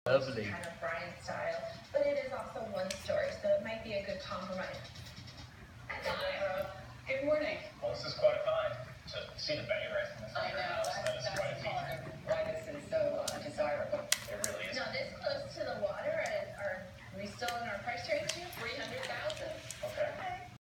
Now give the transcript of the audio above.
Lovely. Kind of Brian style, but it is also one story, so it might be a good compromise. Good morning. Well, this is quite a find to see the Bay right from this. I know, That is quite a that's feature. why this is so desirable. It really is. Now, this close to the water, are we still in our price range here? 300